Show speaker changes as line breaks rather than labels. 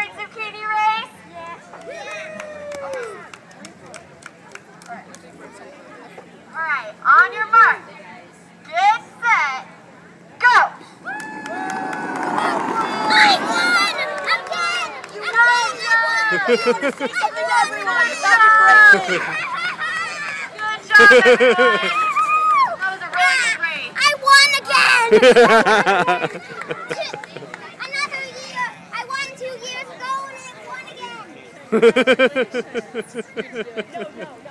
favorite zucchini race?
Yeah.
Alright, on your mark. Get set. Go!
I won! Again!
You won, John!
Good
job, everyone! That was a really good race.
I won again! Another year. I won 2 years ago and I won again.